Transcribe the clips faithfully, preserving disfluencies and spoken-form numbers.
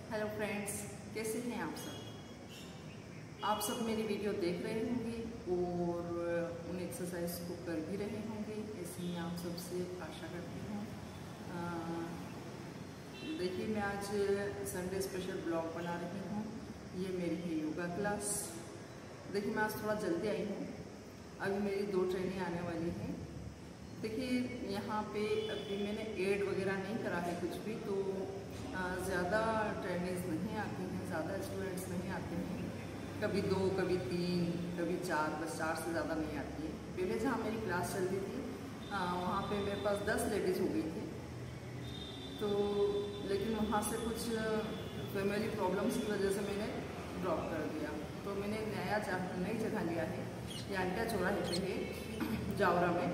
Hello friends, कैसे हैं आप सब। आप सब मेरी वीडियो देख रहे होंगे और उन एक्सरसाइज को कर भी रहे होंगे, ऐसे ही आप सबसे आशा करती हूँ। देखिए, मैं आज संडे स्पेशल ब्लॉग बना रही हूँ। ये मेरी है योगा क्लास। देखिए, मैं आज थोड़ा जल्दी आई हूँ, अभी मेरी दो ट्रेनिंग आने वाली हैं। देखिए, यहाँ पे अभी मैंने एड वगैरह नहीं करा है कुछ भी, तो ज़्यादा ट्रेनिंग्स नहीं आती हैं, ज़्यादा स्टूडेंट्स नहीं आते हैं। कभी दो, कभी तीन, कभी चार, बस चार से ज़्यादा नहीं आती है। पहले जहाँ मेरी क्लास चलती थी वहाँ पे मेरे पास दस लेडीज़ हो गई थी, तो लेकिन वहाँ से कुछ फैमिली प्रॉब्लम्स की वजह से मैंने ड्रॉप कर दिया। तो मैंने नया नई जगह लिया है, ये आंटिया चौराहे पे है जावरा में,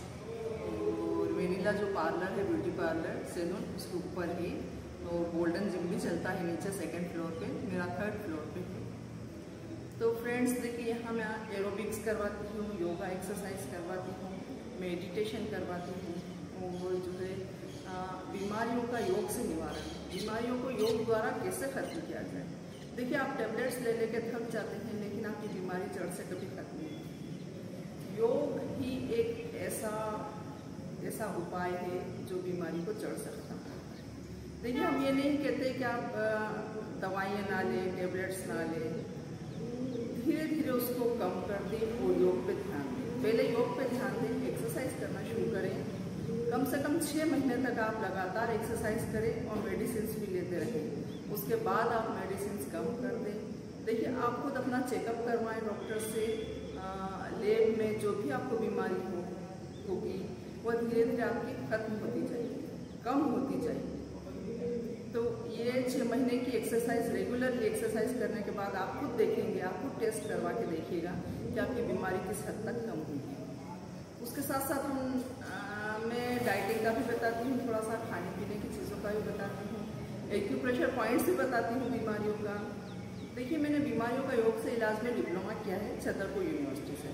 और वेनिला जो पार्लर है, ब्यूटी पार्लर सैलून, उसके ऊपर ही। और गोल्डन जिम भी चलता है नीचे सेकंड फ्लोर पे, मेरा थर्ड फ्लोर पे है। तो फ्रेंड्स, देखिए, यहाँ मैं एरोबिक्स करवाती हूँ, योगा एक्सरसाइज करवाती हूँ, मेडिटेशन करवाती हूँ, और जो है बीमारियों का योग से निवारण, बीमारियों को योग द्वारा कैसे खत्म किया जाए। देखिए, आप टेबलेट्स ले लेके थक जाते हैं, लेकिन आपकी बीमारी जड़ से कभी खत्म नहीं होती। योग ही एक ऐसा ऐसा उपाय है जो बीमारी को जड़ से खत्म करता है। देखिए, हम ये नहीं कहते कि आप दवाइयाँ ना लें, टेबलेट्स ना लें, धीरे धीरे उसको कम कर दें और योग पे ध्यान दें। पहले योग पे ध्यान दें, एक्सरसाइज करना शुरू करें। कम से कम छः महीने तक आप लगातार एक्सरसाइज करें और मेडिसिन भी लेते रहें। उसके बाद आप मेडिसिन कम कर दें। देखिए, आप खुद अपना चेकअप करवाएं डॉक्टर से। लेब में जो भी आपको बीमारी हो होगी वह धीरे धीरे आपकी खत्म होती जाएगी, कम होती जाएगी। तो ये छः महीने की एक्सरसाइज, रेगुलरली एक्सरसाइज करने के बाद आप खुद देखेंगे, आप खुद टेस्ट करवा के देखिएगा कि आपकी बीमारी किस हद तक कम हुई है। उसके साथ साथ हम आ, मैं डाइटिंग का भी बताती हूँ, थोड़ा सा खाने पीने की चीज़ों का भी बताती हूँ, एक्यूप्रेशर पॉइंट्स भी बताती हूँ बीमारियों का। देखिए, मैंने बीमारियों का योग से इलाज में डिप्लोमा किया है छतरपुर यूनिवर्सिटी से।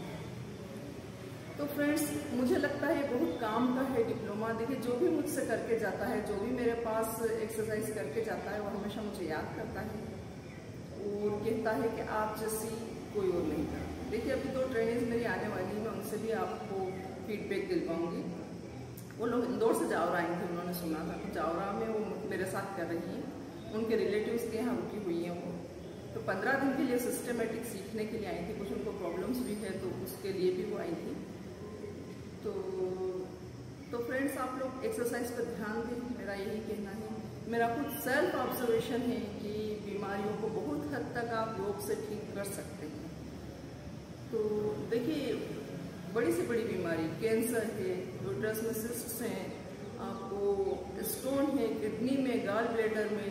तो फ्रेंड्स, मुझे लगता है बहुत काम का है डिप्लोमा। देखिए, जो भी मुझसे करके जाता है, जो भी मेरे पास एक्सरसाइज करके जाता है, वो हमेशा मुझे याद करता है और कहता है कि आप जैसी कोई और नहीं करता। देखिए, अभी दो ट्रेनिंग्स मेरी आने वाली हैं, उनसे भी आपको फीडबैक दिलवाऊंगी। वो लोग इंदौर से जावरा आई थी, उन्होंने सुना था, तो जावरा में वो मेरे साथ कर रही हैं, उनके रिलेटिव्स के यहाँ रुकी हुई हैं वो। तो पंद्रह दिन के लिए सिस्टमेटिक सीखने के लिए आई थी, कुछ उनको प्रॉब्लम्स भी है, तो उसके लिए भी वो आई थी। तो तो फ्रेंड्स, आप लोग एक्सरसाइज पर ध्यान दें, मेरा यही कहना है। मेरा खुद सेल्फ ऑब्जर्वेशन है कि बीमारियों को बहुत हद तक आप योग से ठीक कर सकते हैं। तो देखिए, बड़ी से बड़ी बीमारी कैंसर है, यूट्रस में सिस्ट्स हैं, आपको स्टोन है किडनी में, गॉल ब्लैडर में,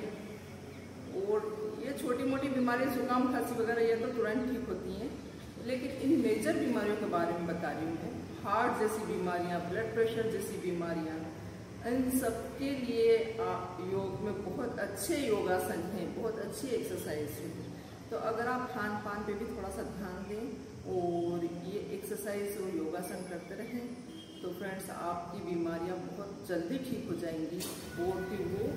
और ये छोटी मोटी बीमारी जुकाम खांसी वगैरह ये तो तुरंत ठीक होती हैं। लेकिन इन मेजर बीमारियों के बारे में बता रही हूँ, हार्ट जैसी बीमारियाँ, ब्लड प्रेशर जैसी बीमारियाँ, इन सब के लिए योग में बहुत अच्छे योगासन हैं, बहुत अच्छी एक्सरसाइज है। तो अगर आप खान पान पे भी थोड़ा सा ध्यान दें और ये एक्सरसाइज और योगासन करते रहें, तो फ्रेंड्स, आपकी बीमारियाँ बहुत जल्दी ठीक हो जाएंगी और फिर वो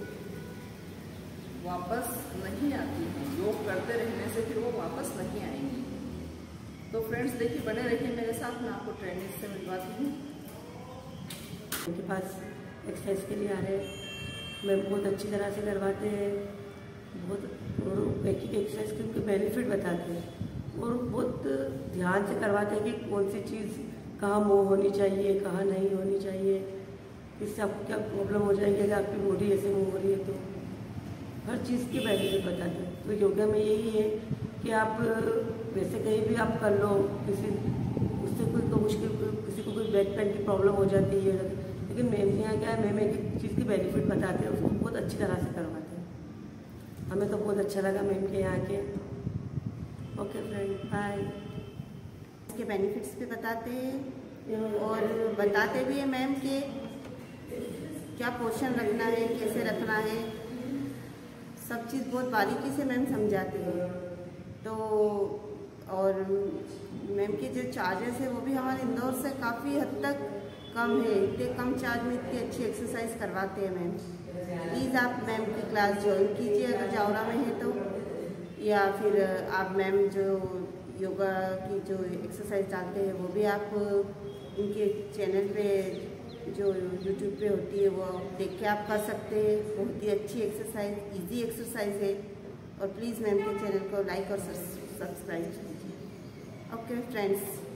वापस नहीं आती हैं। योग करते रहने से फिर वो वापस नहीं आएंगी। तो फ्रेंड्स, देखिए, बने रहिए मेरे साथ, मैं आपको ट्रेनिंग से मिलवाती हूँ। उनके पास एक्सरसाइज के लिए आ रहे हैं, मैं बहुत अच्छी तरह से करवाते हैं, बहुत एक एक एक्सरसाइज के उनके बेनिफिट बताते हैं और बहुत ध्यान से करवाते हैं कि कौन सी चीज़ कहाँ मूव होनी चाहिए, कहाँ नहीं होनी चाहिए, इससे आपको क्या प्रॉब्लम हो जाएगी अगर आपकी बॉडी ऐसे मूव हो रही है। तो हर चीज़ के बेनिफिट बताते हैं। तो योगा में यही है कि आप वैसे कहीं भी आप कर लो, किसी उससे कोई तो मुश्किल, किसी को कोई बैक पेन की प्रॉब्लम हो जाती है, लेकिन मैम के यहाँ क्या है, मैम एक चीज़ की बेनिफिट बताते हैं, उसको बहुत अच्छी तरह से करवाते हैं। हमें तो बहुत अच्छा लगा मैम के यहाँ के। Okay friend, bye. इसके बेनिफिट्स भी बताते हैं और बताते भी हैं मैम के क्या पोषण रखना है, कैसे रखना है, सब चीज़ बहुत बारीकी से मैम समझाती है। तो और मैम के जो चार्जेस है वो भी हमारे इंदौर से काफ़ी हद तक कम है, इतने कम चार्ज में इतनी अच्छी एक्सरसाइज करवाते हैं मैम। प्लीज़ आप मैम की क्लास ज्वाइन कीजिए अगर जावरा में है तो, या फिर आप मैम जो योगा की जो एक्सरसाइज डालते हैं वो भी आप इनके चैनल पे जो यूट्यूब पे होती है वो देख के आप कर सकते हैं। बहुत ही अच्छी एक्सरसाइज, इजी एक्सरसाइज है। और प्लीज़ मैम के चैनल को लाइक और सब्सक्राइब कीजिए। Okay friends.